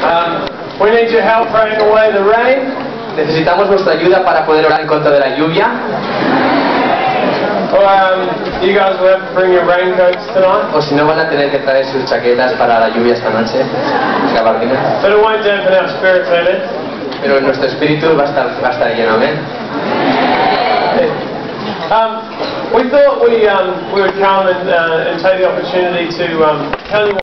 We need your help praying away the rain. Necesitamos vuestra ayuda para poder orar en contra de la lluvia. You guys will have to bring your raincoats tonight. O si no, van a tener que traer sus chaquetas para la lluvia esta noche. Gabardina. But it won't dampen our spirits, amen. Pero nuestro espíritu va a estar lleno, amén. We thought we would come and take the opportunity to tell you